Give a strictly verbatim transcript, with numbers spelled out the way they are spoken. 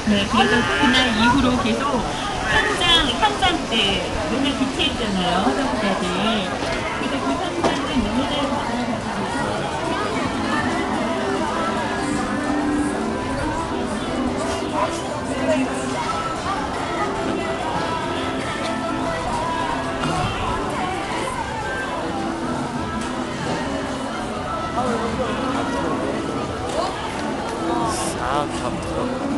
네, 그래서 그날 이후로 계속 현장, 현장 때 맨날 기체했잖아요, 화장실까지. 그래서 그 현장을 너무들 아, 참.